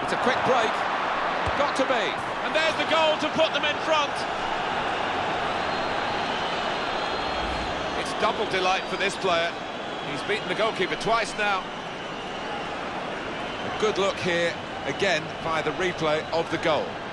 It's a quick break. Got to be. And there's the goal to put them in front. It's double delight for this player. He's beaten the goalkeeper twice now. A good look here, again, by the replay of the goal.